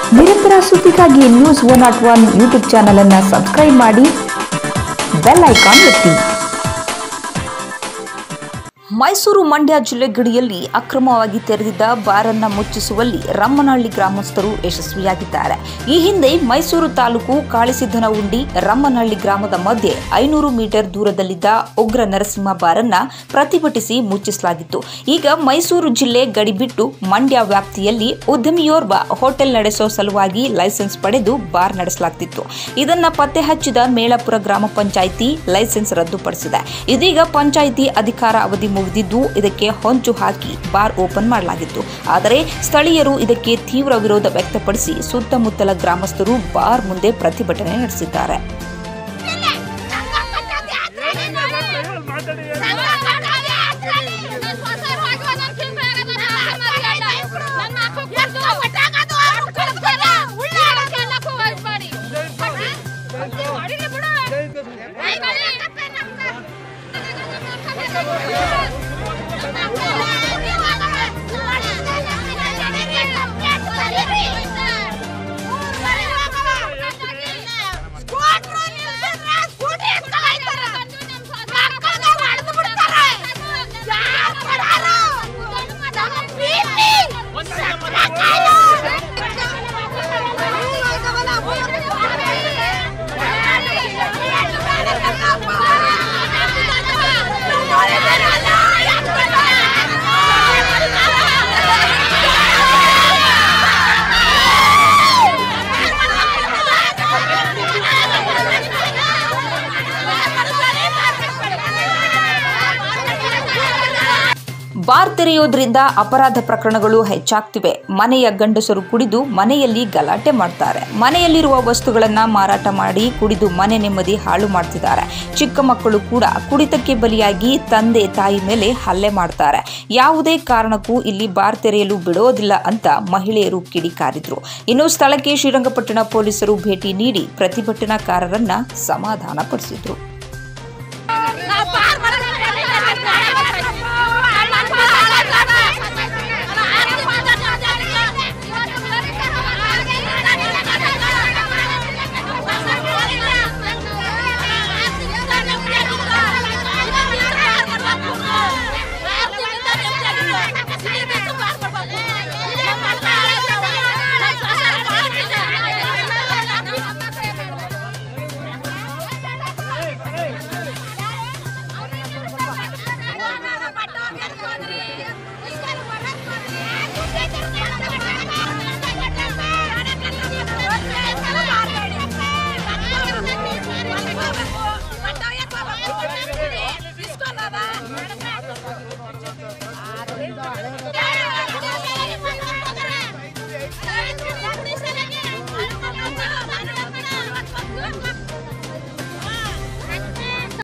ನಿರಂತರ ಸುದ್ದಿಗಾಗಿ news 101 YouTube channel ಅನ್ನು ಸಬ್ಸ್ಕ್ರೈಬ್ ಮಾಡಿ, ಬೆಲ್ ಐಕಾನ್ ಒತ್ತಿ. ಮೈಸೂರು ಮಂಡ್ಯ ಜಿಲ್ಲೆ ಗಡಿಯಲ್ಲಿ ಅಕ್ರಮವಾಗಿ ತೆರೆದಿದ್ದ ಬಾರನ್ನು ಮುಚ್ಚಿಸುವಲ್ಲಿ ರಮ್ಮನಹಳ್ಳಿ ಗ್ರಾಮಸ್ಥರು ಯಶಸ್ವಿಯಾಗಿದ್ದಾರೆ. ಈ ಹಿಂದೆ ಮೈಸೂರು ತಾಲೂಕು ಕಾಳಿಸಿದ್ದನಹುಂಡಿ ರಮ್ಮನಹಳ್ಳಿ ಗ್ರಾಮದ ಮಧ್ಯೆ 500 ಮೀಟರ್ ದೂರದಲ್ಲಿದ್ದ ಉಗ್ರ ನರಸಿಂಹ ಬಾರನ್ನು ಪ್ರತಿಭಟಿಸಿ ಮುಚ್ಚಿಸಲಾಗಿತ್ತು. ಈಗ ಮೈಸೂರು ಜಿಲ್ಲೆ ಗಡಿ ಬಿಟ್ಟು ಮಂಡ್ಯ ವ್ಯಾಪ್ತಿಯಲ್ಲಿ ಉದ್ಯಮಿಯೋರ್ವ ಹೋಟೆಲ್ ನಡೆಸೋ ಸಲುವಾಗಿ ಲೈಸೆನ್ಸ್ ಪಡೆದು ಬಾರ್ ನಡೆಸಲಾಗುತ್ತಿತ್ತು. ಇದನ್ನ ಪತ್ತೆ ಹಚ್ಚಿದ ಮೇಳಪುರ ಗ್ರಾಮ ಪಂಚಾಯಿತಿ ಲೈಸೆನ್ಸ್ ರದ್ದುಪಡಿಸಿದೆ. ಇದೀಗ ಪಂಚಾಯಿತಿ ಅಧಿಕಾರ ಅವಧಿ ಮುಗಿದಿದ್ದು ಇದಕ್ಕೆ ಹೊಂಚು ಹಾಕಿ ಬಾರ್ ಓಪನ್ ಮಾಡಲಾಗಿತ್ತು. ಆದರೆ ಸ್ಥಳೀಯರು ಇದಕ್ಕೆ ತೀವ್ರ ವಿರೋಧ ವ್ಯಕ್ತಪಡಿಸಿ ಸುತ್ತಮುತ್ತಲ ಗ್ರಾಮಸ್ಥರು ಬಾರ್ ಮುಂದೆ ಪ್ರತಿಭಟನೆ ನಡೆಸಿದ್ದಾರೆ. ಬಾರ್ ತೆರೆಯೋದ್ರಿಂದ ಅಪರಾಧ ಪ್ರಕರಣಗಳು ಹೆಚ್ಚಾಗ್ತಿವೆ. ಮನೆಯ ಗಂಡಸರು ಕುಡಿದು ಮನೆಯಲ್ಲಿ ಗಲಾಟೆ ಮಾಡ್ತಾರೆ. ಮನೆಯಲ್ಲಿರುವ ವಸ್ತುಗಳನ್ನ ಮಾರಾಟ ಮಾಡಿ ಕುಡಿದು ಮನೆ ನೆಮ್ಮದಿ ಹಾಳು ಮಾಡ್ತಿದ್ದಾರೆ. ಚಿಕ್ಕ ಮಕ್ಕಳು ಕೂಡ ಕುಡಿತಕ್ಕೆ ಬಲಿಯಾಗಿ ತಂದೆ ತಾಯಿ ಮೇಲೆ ಹಲ್ಲೆ ಮಾಡ್ತಾರೆ. ಯಾವುದೇ ಕಾರಣಕ್ಕೂ ಇಲ್ಲಿ ಬಾರ್ ತೆರೆಯಲು ಬಿಡೋದಿಲ್ಲ ಅಂತ ಮಹಿಳೆಯರು ಕಿಡಿಕಾರಿದ್ರು. ಇನ್ನು ಸ್ಥಳಕ್ಕೆ ಶ್ರೀರಂಗಪಟ್ಟಣ ಪೊಲೀಸರು ಭೇಟಿ ನೀಡಿ ಪ್ರತಿಭಟನಾಕಾರರನ್ನ ಸಮಾಧಾನಪಡಿಸಿದ್ರು.